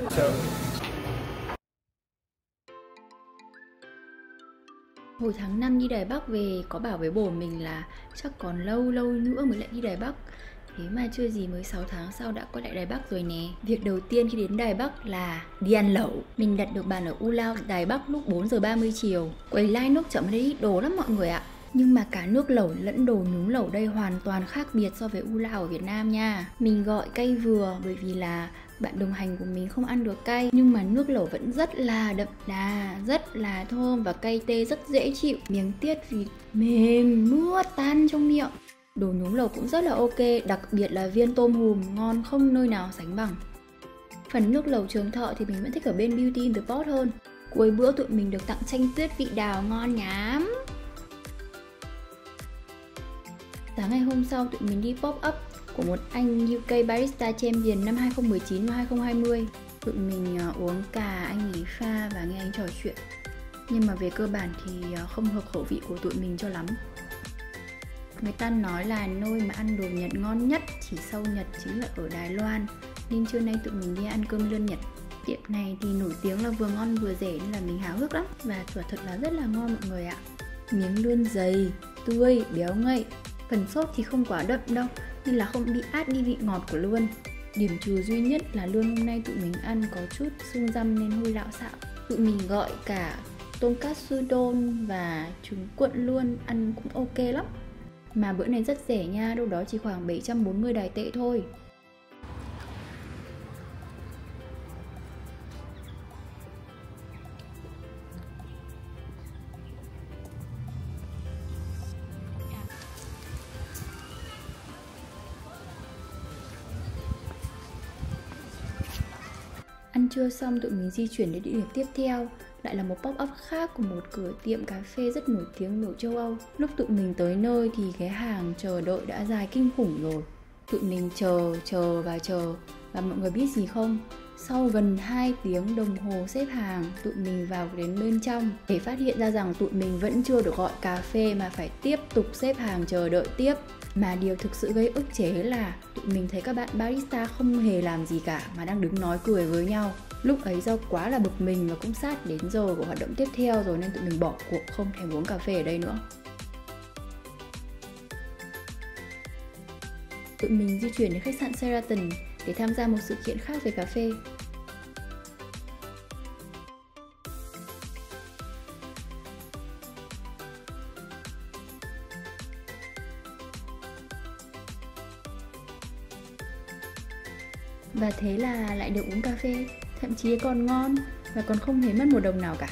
Hồi tháng 5 đi Đài Bắc về có bảo với bố mình là chắc còn lâu lâu nữa mới lại đi Đài Bắc. Thế mà chưa gì mới 6 tháng sau đã quay lại Đài Bắc rồi nè. Việc đầu tiên khi đến Đài Bắc là đi ăn lẩu. Mình đặt được bàn ở U Lao Đài Bắc lúc 4 giờ 30 chiều. Quầy line nước chậm ở đây ít đồ lắm mọi người ạ. Nhưng mà cả nước lẩu lẫn đồ nhúng lẩu đây hoàn toàn khác biệt so với U Lao ở Việt Nam nha. Mình gọi cay vừa bởi vì là bạn đồng hành của mình không ăn được cay. Nhưng mà nước lẩu vẫn rất là đậm đà, rất là thơm và cay tê rất dễ chịu. Miếng tiết vịt mềm nuốt tan trong miệng. Đồ nhúng lẩu cũng rất là ok, đặc biệt là viên tôm hùm ngon không nơi nào sánh bằng. Phần nước lẩu Trường Thọ thì mình vẫn thích ở bên Beauty in the Pot hơn. Cuối bữa tụi mình được tặng chanh tuyết vị đào ngon nhám. Sáng ngày hôm sau tụi mình đi pop-up của một anh UK Barista Champion năm 2019 và 2020. Tụi mình uống cà, anh ý pha và nghe anh trò chuyện. Nhưng mà về cơ bản thì không hợp khẩu vị của tụi mình cho lắm. Người ta nói là nơi mà ăn đồ Nhật ngon nhất chỉ sau Nhật chính là ở Đài Loan. Nên trưa nay tụi mình đi ăn cơm lươn Nhật. Tiệm này thì nổi tiếng là vừa ngon vừa rẻ nên là mình háo hức lắm. Và quả thật là rất là ngon mọi người ạ. Miếng lươn dày, tươi, béo ngậy. Phần sốt thì không quá đậm đâu, nên là không bị át đi vị ngọt của lươn. Điểm trừ duy nhất là lươn hôm nay tụi mình ăn có chút xương răm nên hơi lạo xạo. Tụi mình gọi cả tonkatsu don và trứng cuộn luôn, ăn cũng ok lắm. Mà bữa này rất rẻ nha, đâu đó chỉ khoảng 740 Đài tệ thôi. Ăn trưa xong tụi mình di chuyển đến địa điểm tiếp theo. Lại là một pop-up khác của một cửa tiệm cà phê rất nổi tiếng ở châu Âu. Lúc tụi mình tới nơi thì cái hàng chờ đợi đã dài kinh khủng rồi. Tụi mình chờ. Và mọi người biết gì không? Sau gần 2 tiếng đồng hồ xếp hàng, tụi mình vào đến bên trong để phát hiện ra rằng tụi mình vẫn chưa được gọi cà phê mà phải tiếp tục xếp hàng chờ đợi tiếp. Mà điều thực sự gây ức chế là tụi mình thấy các bạn barista không hề làm gì cả mà đang đứng nói cười với nhau. Lúc ấy do quá là bực mình và cũng sát đến giờ của hoạt động tiếp theo rồi nên tụi mình bỏ cuộc không thèm uống cà phê ở đây nữa. Tụi mình di chuyển đến khách sạn Sheraton để tham gia một sự kiện khác về cà phê. Và thế là lại được uống cà phê, thậm chí còn ngon và còn không hề mất một đồng nào cả.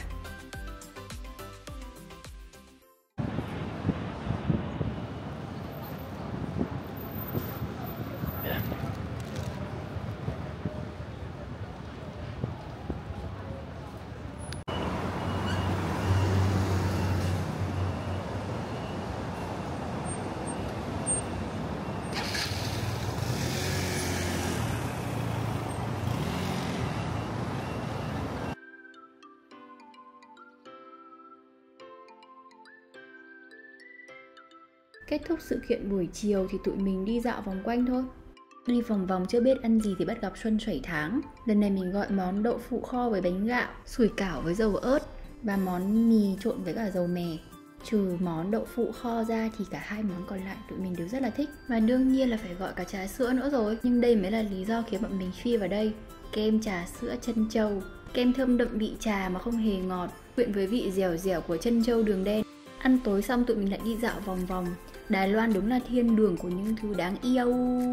Kết thúc sự kiện buổi chiều thì tụi mình đi dạo vòng quanh thôi. Đi vòng vòng chưa biết ăn gì thì bắt gặp Xuân Sẩy Tháng. Lần này mình gọi món đậu phụ kho với bánh gạo, sủi cảo với dầu ớt và món mì trộn với cả dầu mè. Trừ món đậu phụ kho ra thì cả hai món còn lại tụi mình đều rất là thích. Và đương nhiên là phải gọi cả trà sữa nữa rồi. Nhưng đây mới là lý do khiến bọn mình phi vào đây. Kem trà sữa trân châu. Kem thơm đậm vị trà mà không hề ngọt, quyện với vị dẻo dẻo của trân châu đường đen. Ăn tối xong tụi mình lại đi dạo vòng vòng. Đài Loan đúng là thiên đường của những thứ đáng yêu.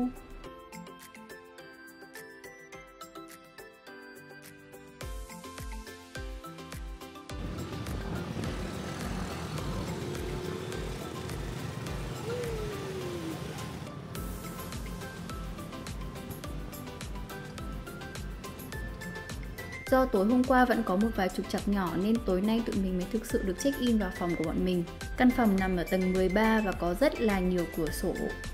Do tối hôm qua vẫn có một vài trục trặc nhỏ nên tối nay tụi mình mới thực sự được check in vào phòng của bọn mình. Căn phòng nằm ở tầng 13 và có rất là nhiều cửa sổ.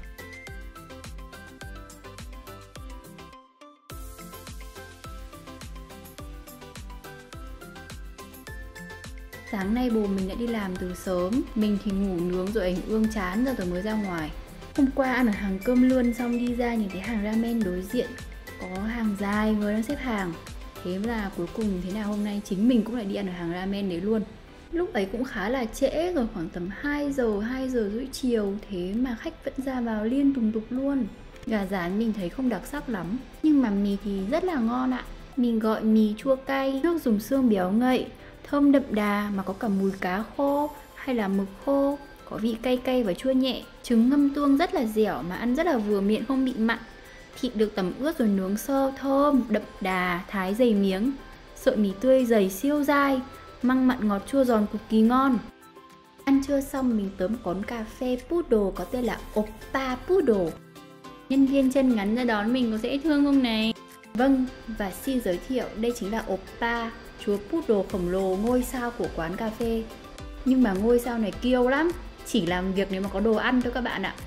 Sáng nay bố mình đã đi làm từ sớm, mình thì ngủ nướng rồi ảnh ương chán rồi mới ra ngoài. Hôm qua ăn ở hàng cơm lươn xong đi ra nhìn thấy hàng ramen đối diện, có hàng dài người đang xếp hàng. Thế là cuối cùng thế nào hôm nay chính mình cũng lại đi ăn ở hàng ramen đấy luôn. Lúc ấy cũng khá là trễ rồi, khoảng tầm 2 giờ rưỡi chiều. Thế mà khách vẫn ra vào liên tùng tục luôn. Gà rán mình thấy không đặc sắc lắm, nhưng mà mì thì rất là ngon ạ. Mình gọi mì chua cay, nước dùng xương béo ngậy, thơm đậm đà mà có cả mùi cá khô hay là mực khô. Có vị cay cay và chua nhẹ. Trứng ngâm tương rất là dẻo mà ăn rất là vừa miệng, không bị mặn. Thịt được tẩm ướt rồi nướng sơ, thơm, đậm đà, thái dày miếng. Sợi mì tươi dày siêu dai, măng mặn ngọt chua giòn cực kỳ ngon. Ăn trưa xong mình tới một quán cà phê poodle có tên là Oppa Poodle. Nhân viên chân ngắn ra đón mình có dễ thương không này? Vâng, và xin giới thiệu đây chính là Oppa, chúa poodle khổng lồ ngôi sao của quán cà phê. Nhưng mà ngôi sao này kiêu lắm, chỉ làm việc nếu mà có đồ ăn thôi các bạn ạ.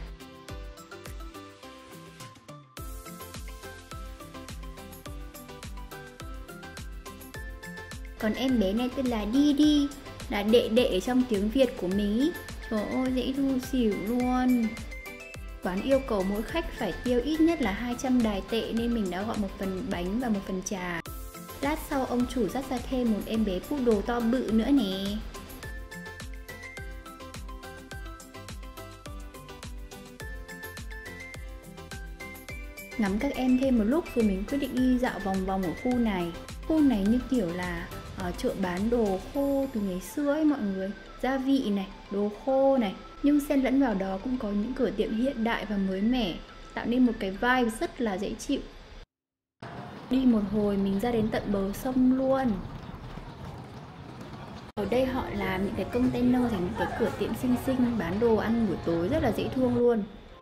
Còn em bé này tên là Didi, là đệ đệ trong tiếng Việt của mình ý. Trời ơi dễ thương xỉu luôn. Quán yêu cầu mỗi khách phải tiêu ít nhất là 200 Đài tệ nên mình đã gọi một phần bánh và một phần trà. Lát sau ông chủ dắt ra thêm một em bé poodle to bự nữa nè. Ngắm các em thêm một lúc rồi mình quyết định đi dạo vòng vòng ở khu này. Khu này như kiểu là chợ bán đồ khô từ ngày xưa ấy mọi người. Gia vị này, đồ khô này. Nhưng xen lẫn vào đó cũng có những cửa tiệm hiện đại và mới mẻ, tạo nên một cái vibe rất là dễ chịu. Đi một hồi mình ra đến tận bờ sông luôn. Ở đây họ làm những cái container thành những cái cửa tiệm xinh xinh bán đồ ăn buổi tối rất là dễ thương luôn.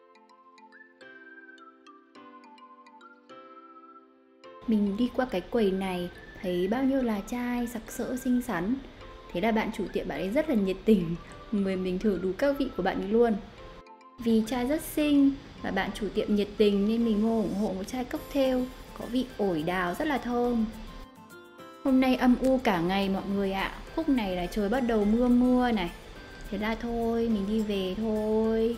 Mình đi qua cái quầy này thấy bao nhiêu là trai sặc sỡ xinh xắn. Thế là bạn chủ tiệm bạn ấy rất là nhiệt tình, mời mình thử đủ các vị của bạn ấy luôn. Vì trai rất xinh và bạn chủ tiệm nhiệt tình nên mình mua ủng hộ một chai cocktail có vị ổi đào rất là thơm. Hôm nay âm u cả ngày mọi người ạ. Khúc này là trời bắt đầu mưa mưa này. Thế là thôi mình đi về thôi.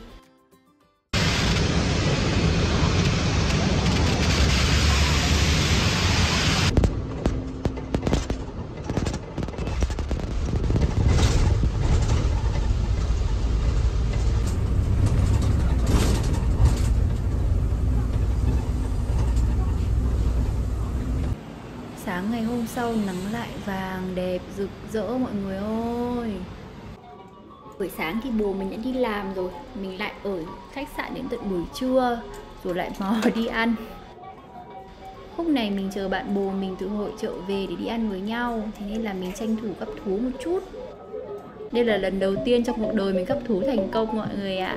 Sáng ngày hôm sau nắng lại vàng đẹp rực rỡ mọi người ơi. Buổi sáng thì bố mình đã đi làm rồi, mình lại ở khách sạn đến tận buổi trưa rồi lại mò đi ăn. Khúc này mình chờ bạn bồ mình từ hội chợ về để đi ăn với nhau, thế nên là mình tranh thủ gắp thú một chút. Đây là lần đầu tiên trong cuộc đời mình gắp thú thành công mọi người ạ.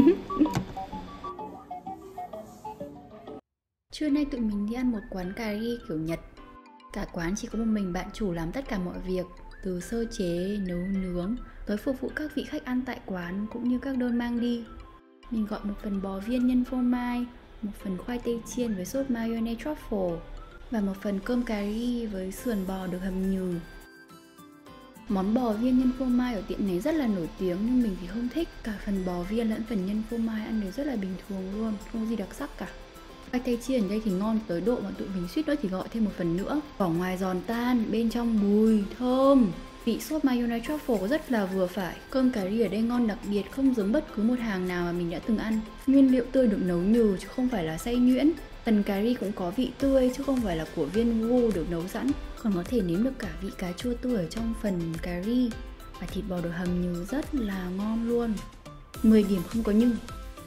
Trưa nay tụi mình đi ăn một quán cà ri kiểu Nhật. Cả quán chỉ có một mình bạn chủ làm tất cả mọi việc, từ sơ chế, nấu nướng, tới phục vụ các vị khách ăn tại quán cũng như các đơn mang đi. Mình gọi một phần bò viên nhân phô mai, một phần khoai tây chiên với sốt mayonnaise truffle và một phần cơm cà ri với sườn bò được hầm nhừ. Món bò viên nhân phô mai ở tiệm này rất là nổi tiếng nhưng mình thì không thích. Cả phần bò viên lẫn phần nhân phô mai ăn đều rất là bình thường luôn, không có gì đặc sắc cả. Khoai tây chiên ở đây thì ngon tới độ mà tụi mình suýt nữa thì gọi thêm một phần nữa. Vỏ ngoài giòn tan, bên trong bùi, thơm. Vị sốt mayonnaise truffle rất là vừa phải. Cơm cà ri ở đây ngon đặc biệt, không giống bất cứ một hàng nào mà mình đã từng ăn. Nguyên liệu tươi được nấu nhừ chứ không phải là xay nhuyễn. Phần cà ri cũng có vị tươi chứ không phải là của viên gu được nấu sẵn. Còn có thể nếm được cả vị cà chua tươi ở trong phần cà ri. Và thịt bò được hầm nhừ rất là ngon luôn. 10 điểm không có nhưng.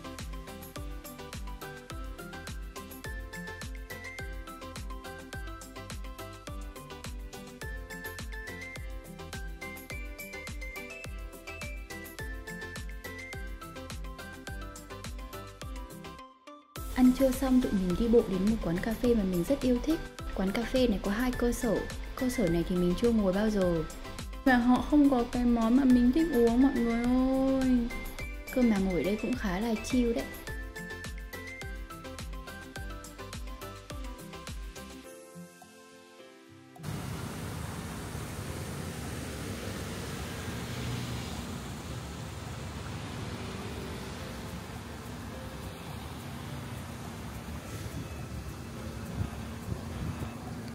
Ăn trưa xong tụi mình đi bộ đến một quán cà phê mà mình rất yêu thích. Quán cà phê này có 2 cơ sở. Cơ sở này thì mình chưa ngồi bao giờ. Và họ không có cái món mà mình thích uống mọi người ơi. Cơ mà ngồi đây cũng khá là chill đấy.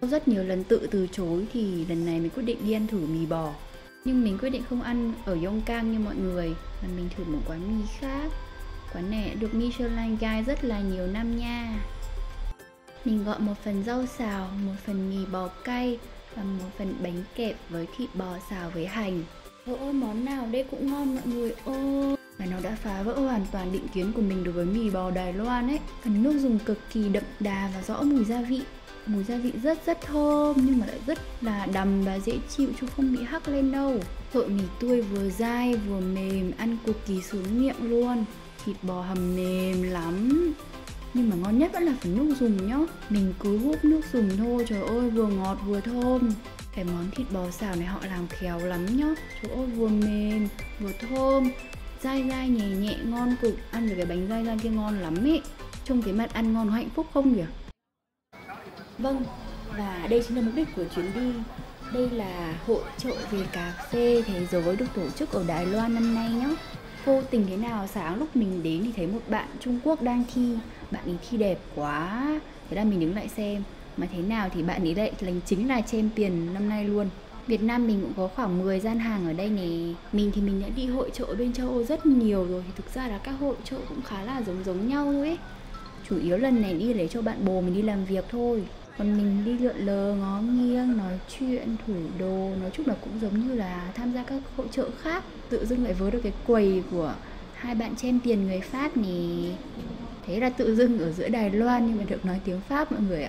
Rất nhiều lần tự từ chối thì lần này mình quyết định đi ăn thử mì bò. Nhưng mình quyết định không ăn ở Yongkang như mọi người, mà mình thử một quán mì khác. Quán này được Michelin Guide rất là nhiều năm nha. Mình gọi một phần rau xào, một phần mì bò cay và một phần bánh kẹp với thịt bò xào với hành. Ôi, món nào đây cũng ngon mọi người ơi. Và nó đã phá vỡ hoàn toàn định kiến của mình đối với mì bò Đài Loan ấy. Phần nước dùng cực kỳ đậm đà và rõ mùi gia vị. Mùi gia vị rất thơm nhưng mà lại rất là đầm và dễ chịu chứ không bị hắc lên đâu. Sợi mì tươi vừa dai vừa mềm, ăn cực kỳ sướng miệng luôn. Thịt bò hầm mềm lắm. Nhưng mà ngon nhất vẫn là phần nước dùng nhá. Mình cứ húp nước dùng thôi, trời ơi vừa ngọt vừa thơm. Cái món thịt bò xào này họ làm khéo lắm nhá. Trời ơi vừa mềm vừa thơm, dai dai nhẹ nhẹ ngon cực. Ăn được cái bánh dai dai kia ngon lắm ý. Trông cái mặt ăn ngon hạnh phúc không kìa. Vâng, và đây chính là mục đích của chuyến đi. Đây là hội chợ về cà phê thế giới được tổ chức ở Đài Loan năm nay nhá. Vô tình thế nào sáng lúc mình đến thì thấy một bạn Trung Quốc đang thi. Bạn ấy thi đẹp quá. Thế là mình đứng lại xem. Mà thế nào thì bạn ấy lại chính là champion năm nay luôn. Việt Nam mình cũng có khoảng 10 gian hàng ở đây nè. Mình thì mình đã đi hội chợ ở bên châu Âu rất nhiều rồi. Thì thực ra là các hội chợ cũng khá là giống nhau thôi ấy. Chủ yếu lần này đi để cho bạn bồ mình đi làm việc thôi. Còn mình đi lượn lờ, ngó nghiêng, nói chuyện, thử đồ. Nói chung là cũng giống như là tham gia các hội chợ khác. Tự dưng lại vớ được cái quầy của hai bạn champion người Pháp nè. Thế là tự dưng ở giữa Đài Loan nhưng mà được nói tiếng Pháp mọi người ạ.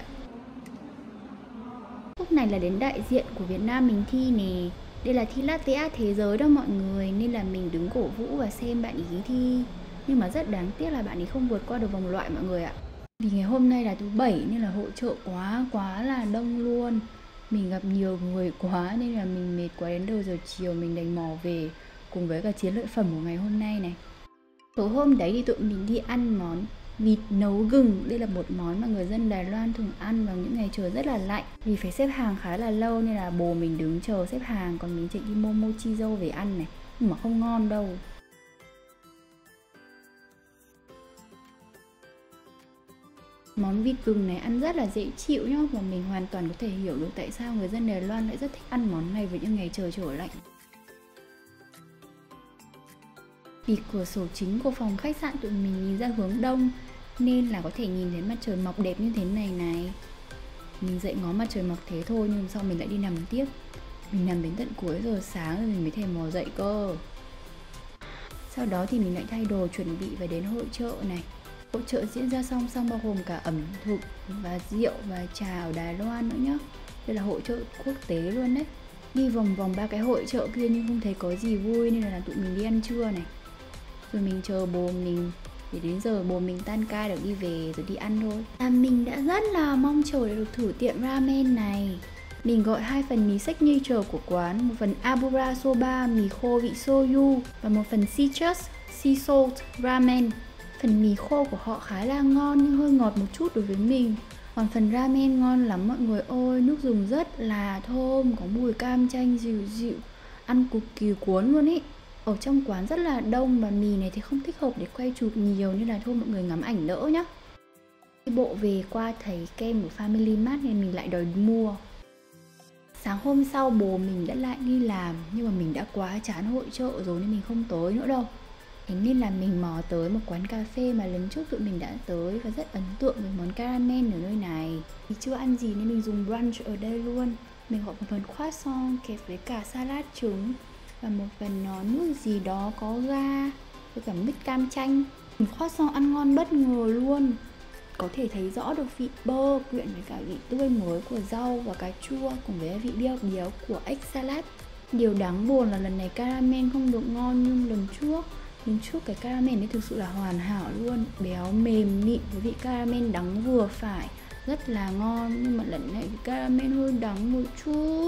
Lúc này là đến đại diện của Việt Nam mình thi nè. Đây là thi latte art thế giới đó mọi người. Nên là mình đứng cổ vũ và xem bạn ý thi. Nhưng mà rất đáng tiếc là bạn ấy không vượt qua được vòng loại mọi người ạ. Vì ngày hôm nay là thứ bảy nên là hội chợ quá là đông luôn. Mình gặp nhiều người quá nên là mình mệt quá, đến đầu giờ chiều mình đành mò về cùng với cả chiến lợi phẩm của ngày hôm nay này. Tối hôm đấy thì tụi mình đi ăn món vịt nấu gừng. Đây là một món mà người dân Đài Loan thường ăn vào những ngày trời rất là lạnh. Vì phải xếp hàng khá là lâu nên là bồ mình đứng chờ xếp hàng, còn mình chạy đi mua mochi dâu về ăn này. Nhưng mà không ngon đâu. Món vịt gừng này ăn rất là dễ chịu nhá. Và mình hoàn toàn có thể hiểu được tại sao người dân Đài Loan lại rất thích ăn món này vào những ngày trời trở lạnh. Vì cửa sổ chính của phòng khách sạn tụi mình nhìn ra hướng đông nên là có thể nhìn thấy mặt trời mọc đẹp như thế này này. Mình dậy ngó mặt trời mọc thế thôi nhưng sau mình lại đi nằm tiếp. Mình nằm đến tận cuối giờ sáng rồi mình mới thèm mò dậy cơ. Sau đó thì mình lại thay đồ chuẩn bị và đến hội chợ này. Hội chợ diễn ra song song bao gồm cả ẩm thực và rượu và trà ở Đài Loan nữa nhá. Đây là hội chợ quốc tế luôn đấy. Đi vòng vòng ba cái hội chợ kia nhưng không thấy có gì vui nên là tụi mình đi ăn trưa này. Rồi mình chờ bồ mình để đến giờ bồ mình tan ca được đi về rồi đi ăn thôi. Mình đã rất là mong chờ để được thử tiệm ramen này. Mình gọi 2 phần mì signature của quán, một phần Abura Soba mì khô vị soju và một phần citrus sea salt ramen. Phần mì khô của họ khá là ngon nhưng hơi ngọt một chút đối với mình. Còn phần ramen ngon lắm mọi người ơi, nước dùng rất là thơm, có mùi cam chanh dịu dịu, ăn cực kỳ cuốn luôn ý. Ở trong quán rất là đông và mì này thì không thích hợp để quay chụp nhiều nên là thôi mọi người ngắm ảnh đỡ nhá. Đi bộ về qua thấy kem của Family Mart nên mình lại đòi mua. Sáng hôm sau bồ mình đã lại đi làm nhưng mà mình đã quá chán hội chợ rồi nên mình không tới nữa đâu. Thế nên là mình mò tới một quán cà phê mà lần trước tụi mình đã tới và rất ấn tượng với món caramel ở nơi này. Vì chưa ăn gì nên mình dùng brunch ở đây luôn. Mình gọi một phần croissant kẹp với cả salad trứng và một phần nước gì đó có ga với cả mix cam chanh. Croissant ăn ngon bất ngờ luôn. Có thể thấy rõ được vị bơ quyện với cả vị tươi mới của rau và cà chua cùng với vị béo béo của ếch salad. Điều đáng buồn là lần này caramel không được ngon như lần trước cái caramel ấy thực sự là hoàn hảo luôn, béo mềm mịn với vị caramel đắng vừa phải, rất là ngon. Nhưng mà lần này caramel hơi đắng một chút.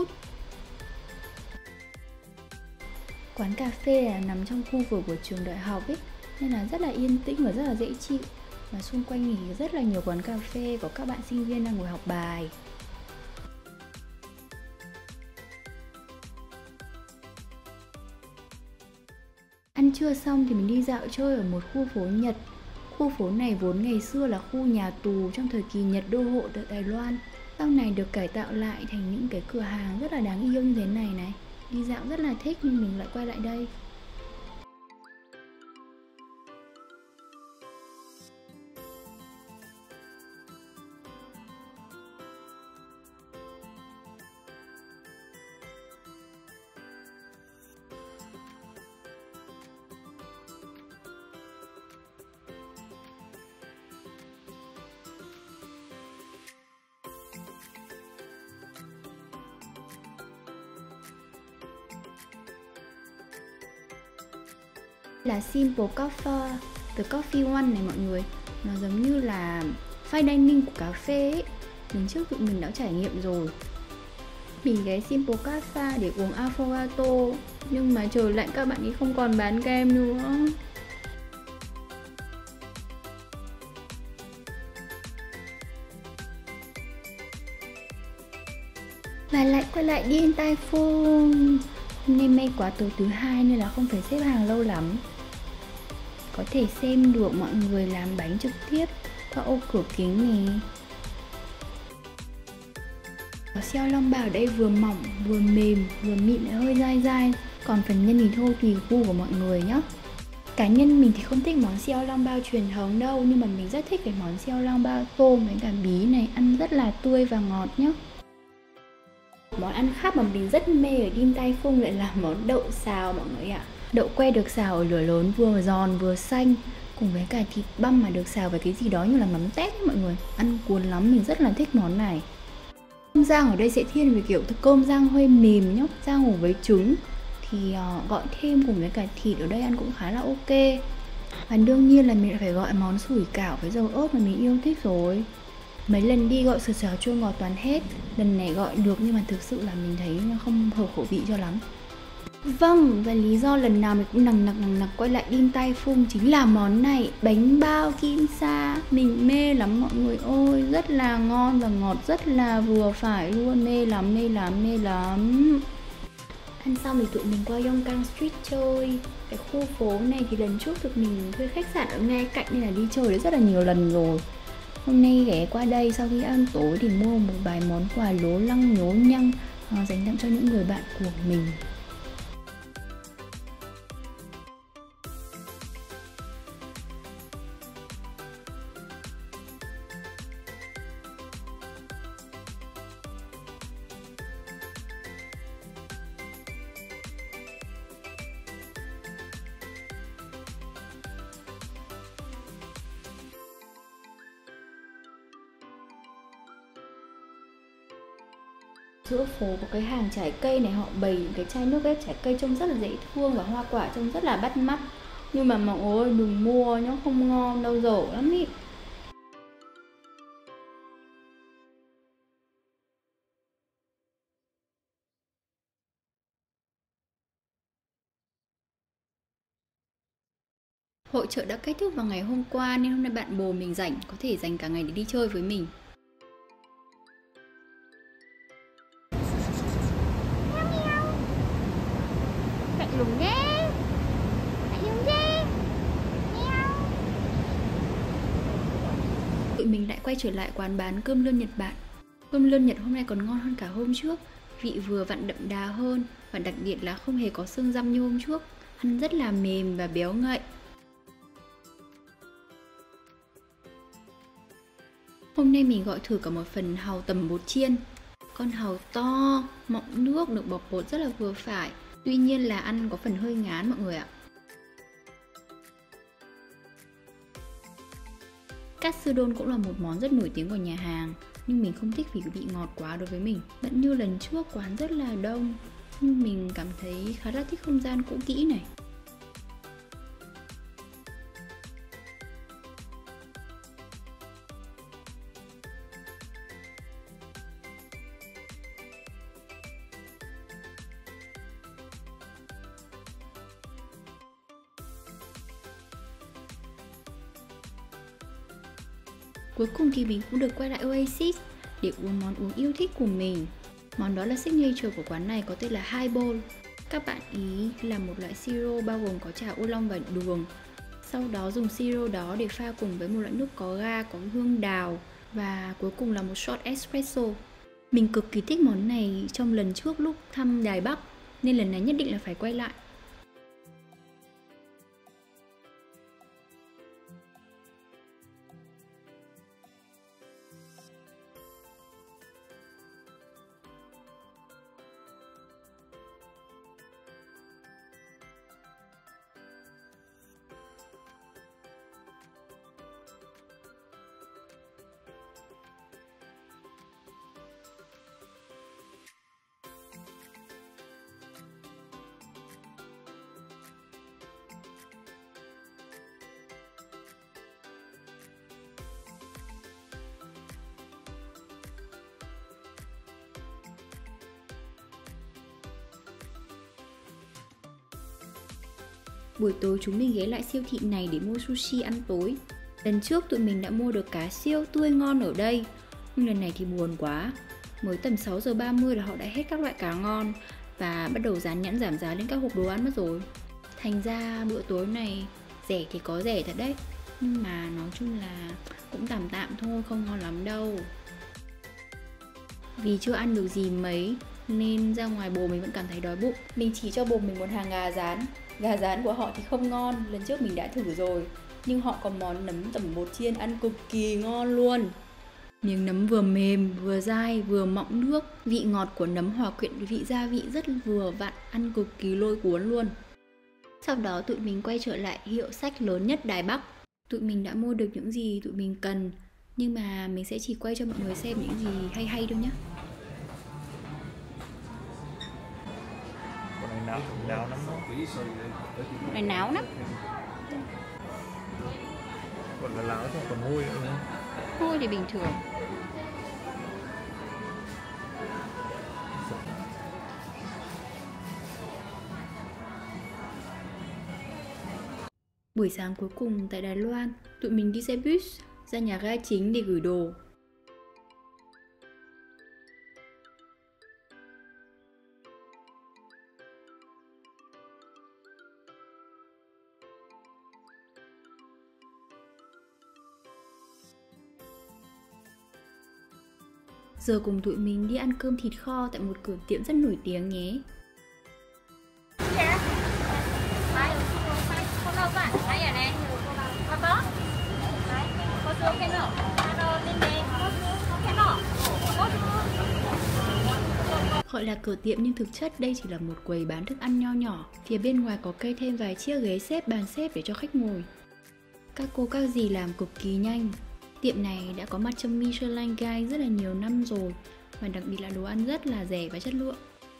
Quán cà phê là nằm trong khu vực của trường đại học ấy nên là rất là yên tĩnh và rất là dễ chịu. Và xung quanh thì rất là nhiều quán cà phê có các bạn sinh viên đang ngồi học bài. Ăn trưa xong thì mình đi dạo chơi ở một khu phố Nhật. Khu phố này vốn ngày xưa là khu nhà tù trong thời kỳ Nhật đô hộ tại Đài Loan. Sau này được cải tạo lại thành những cái cửa hàng rất là đáng yêu như thế này này. Đi dạo rất là thích nên mình lại quay lại đây. Là Simple Coffee, The Coffee One này mọi người. Nó giống như là fine dining của cà phê ấy. Lần trước tụi mình đã trải nghiệm rồi. Mình ghé Simple Cafe để uống affogato, nhưng mà trời lạnh các bạn ấy không còn bán kem nữa. Và lại quay lại Din Tai Fung. Hôm nay may quá tối thứ hai nên là không phải xếp hàng lâu lắm. Có thể xem được mọi người làm bánh trực tiếp qua ô cửa kính này. Xiao long bao ở đây vừa mỏng, vừa mềm, vừa mịn lại hơi dai dai. Còn phần nhân thì thôi tùy gu của mọi người nhé. Cá nhân mình thì không thích món xiao long bao truyền thống đâu, nhưng mà mình rất thích cái món xiao long bao tôm với cả bí này, ăn rất là tươi và ngọt nhé. Món ăn khác mà mình rất mê ở Din Tai Fung lại là món đậu xào mọi người ạ. Đậu que được xào ở lửa lớn vừa giòn vừa xanh, cùng với cả thịt băm mà được xào với cái gì đó như là mắm tép ấy mọi người. Ăn cuốn lắm, mình rất là thích món này. Cơm rang ở đây sẽ thiên về kiểu cơm rang hơi mềm nhá, rang hủ với trứng thì gọi thêm cùng với cả thịt ở đây ăn cũng khá là ok. Và đương nhiên là mình lại phải gọi món sủi cảo với dầu ớt mà mình yêu thích rồi. Mấy lần đi gọi sườn xào chua ngọt toàn hết. Lần này gọi được nhưng mà thực sự là mình thấy nó không hợp khẩu vị cho lắm. Vâng, và lý do lần nào mình cũng nằng nặc quay lại Din Tai Fung chính là món này, bánh bao kim sa. Mình mê lắm mọi người ơi, rất là ngon và ngọt rất là vừa phải luôn, mê lắm, mê lắm, mê lắm. Ăn xong thì tụi mình qua Yongkang Street chơi. Cái khu phố này thì lần trước tụi mình thuê khách sạn ở ngay cạnh nên là đi chơi đấy rất là nhiều lần rồi. Hôm nay ghé qua đây sau khi ăn tối thì mua một vài món quà lố lăng nhố nhăng dành tặng cho những người bạn của mình. Giữa phố có cái hàng trái cây này, họ bày những cái chai nước ép trái cây trông rất là dễ thương và hoa quả trông rất là bắt mắt. Nhưng mà mọi người ơi đừng mua nhá, không ngon đâu, dở lắm ý. Hội chợ đã kết thúc vào ngày hôm qua nên hôm nay bạn bồ mình rảnh, có thể dành cả ngày để đi chơi với mình. Lùng ghê. Lùng ghê. Tụi mình lại quay trở lại quán bán cơm lươn Nhật Bản. Cơm lươn Nhật hôm nay còn ngon hơn cả hôm trước. Vị vừa vặn đậm đà hơn và đặc biệt là không hề có xương răm như hôm trước. Ăn rất là mềm và béo ngậy. Hôm nay mình gọi thử cả một phần hàu tầm bột chiên. Con hàu to, mọng nước, được bọc bột rất là vừa phải. Tuy nhiên là ăn có phần hơi ngán mọi người ạ. Katsudon cũng là một món rất nổi tiếng của nhà hàng, nhưng mình không thích vì bị ngọt quá đối với mình. Vẫn như lần trước quán rất là đông, nhưng mình cảm thấy khá là thích không gian cũ kỹ này. Cuối cùng thì mình cũng được quay lại Oasis để uống món uống yêu thích của mình. Món đó là signature của quán này, có tên là Highball. Các bạn ý là một loại siro bao gồm có trà ô long và đường. Sau đó dùng siro đó để pha cùng với một loại nước có ga, có hương đào Và cuối cùng là một shot espresso. Mình cực kỳ thích món này trong lần trước lúc thăm Đài Bắc, nên lần này nhất định là phải quay lại. Buổi tối chúng mình ghé lại siêu thị này để mua sushi ăn tối. Lần trước tụi mình đã mua được cá siêu tươi ngon ở đây, nhưng lần này thì buồn quá. Mới tầm 6 giờ 30 là họ đã hết các loại cá ngon và bắt đầu dán nhãn giảm giá lên các hộp đồ ăn mất rồi. Thành ra bữa tối này rẻ thì có rẻ thật đấy, nhưng mà nói chung là cũng tạm tạm thôi, không ngon lắm đâu. Vì chưa ăn được gì mấy nên ra ngoài bồ mình vẫn cảm thấy đói bụng. Mình chỉ cho bồ mình một hàng gà rán. Gà rán của họ thì không ngon, lần trước mình đã thử rồi. Nhưng họ có món nấm tẩm bột chiên ăn cực kỳ ngon luôn. Miếng nấm vừa mềm, vừa dai, vừa mọng nước. Vị ngọt của nấm hòa quyện với vị gia vị rất vừa vặn, ăn cực kỳ lôi cuốn luôn. Sau đó tụi mình quay trở lại hiệu sách lớn nhất Đài Bắc. Tụi mình đã mua được những gì tụi mình cần, nhưng mà mình sẽ chỉ quay cho mọi người xem những gì hay hay thôi nhé. Con này náo lắm đó. Con này náo lắm. Còn là láo thôi, còn hôi nữa. Thôi thì bình thường. Buổi sáng cuối cùng tại Đài Loan, tụi mình đi xe bus ra nhà ga chính để gửi đồ. Giờ cùng tụi mình đi ăn cơm thịt kho tại một cửa tiệm rất nổi tiếng nhé. Gọi là cửa tiệm nhưng thực chất đây chỉ là một quầy bán thức ăn nho nhỏ. Phía bên ngoài có kê thêm vài chiếc ghế xếp, bàn xếp để cho khách ngồi. Các cô các dì làm cực kỳ nhanh. Tiệm này đã có mặt trong Michelin Guide rất là nhiều năm rồi, và đặc biệt là đồ ăn rất là rẻ và chất lượng.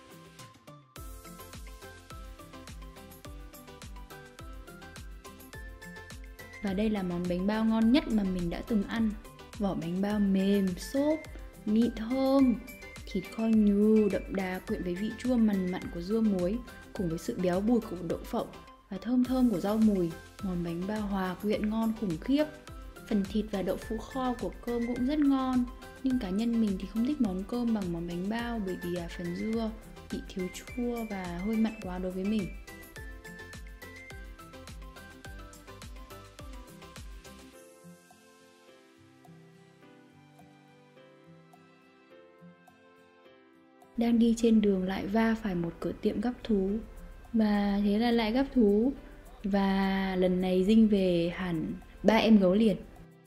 Và đây là món bánh bao ngon nhất mà mình đã từng ăn. Vỏ bánh bao mềm, xốp, mịn thơm, thịt kho nhừ, đậm đà quyện với vị chua mằn mặn của dưa muối, cùng với sự béo bùi của đậu phộng và thơm thơm của rau mùi. Món bánh bao hòa quyện ngon khủng khiếp. Phần thịt và đậu phụ kho của cơm cũng rất ngon, nhưng cá nhân mình thì không thích món cơm bằng món bánh bao bởi vì phần dưa bị thiếu chua và hơi mặn quá đối với mình. Đang đi trên đường lại va phải một cửa tiệm gắp thú, và thế là lại gắp thú, và lần này dinh về hẳn 3 em gấu liền.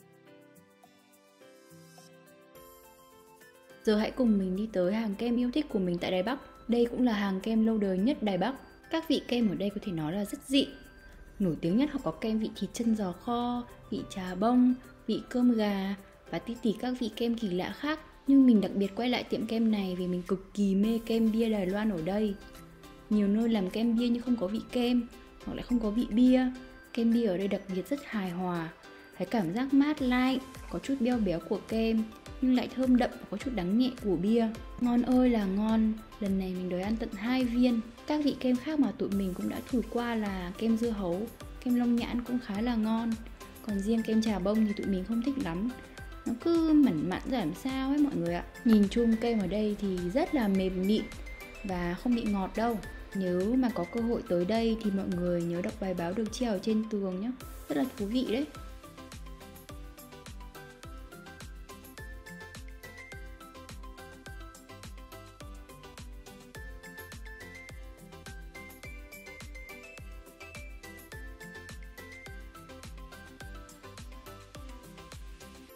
Giờ hãy cùng mình đi tới hàng kem yêu thích của mình tại Đài Bắc. Đây cũng là hàng kem lâu đời nhất Đài Bắc. Các vị kem ở đây có thể nói là rất dị. Nổi tiếng nhất họ có kem vị thịt chân giò kho, vị trà bông, vị cơm gà và tí các vị kem kỳ lạ khác. Nhưng mình đặc biệt quay lại tiệm kem này vì mình cực kỳ mê kem bia Đài Loan ở đây. Nhiều nơi làm kem bia nhưng không có vị kem, hoặc lại không có vị bia. Kem bia ở đây đặc biệt rất hài hòa. Cái cảm giác mát lạnh, có chút béo béo của kem, nhưng lại thơm đậm và có chút đắng nhẹ của bia. Ngon ơi là ngon, lần này mình đòi ăn tận 2 viên. Các vị kem khác mà tụi mình cũng đã thử qua là kem dưa hấu, kem long nhãn cũng khá là ngon. Còn riêng kem trà bông thì tụi mình không thích lắm. Nó cứ mặn mặn ra làm sao ấy mọi người ạ. Nhìn chung kem ở đây thì rất là mềm mịn và không bị ngọt đâu. Nếu mà có cơ hội tới đây thì mọi người nhớ đọc bài báo được treo ở trên tường nhé. Rất là thú vị đấy.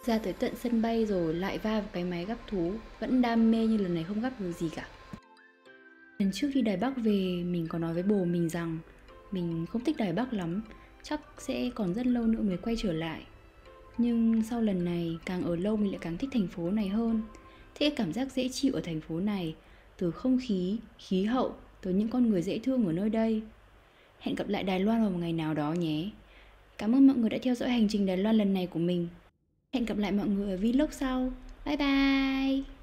Ra tới tận sân bay rồi lại va vào cái máy gắp thú, vẫn đam mê như lần này không gắp được gì cả. Lần trước đi Đài Bắc về, mình có nói với bồ mình rằng mình không thích Đài Bắc lắm, chắc sẽ còn rất lâu nữa mới quay trở lại. Nhưng sau lần này, càng ở lâu mình lại càng thích thành phố này hơn. Thích cái cảm giác dễ chịu ở thành phố này, từ không khí, khí hậu, tới những con người dễ thương ở nơi đây. Hẹn gặp lại Đài Loan vào một ngày nào đó nhé. Cảm ơn mọi người đã theo dõi hành trình Đài Loan lần này của mình. Hẹn gặp lại mọi người ở vlog sau. Bye bye!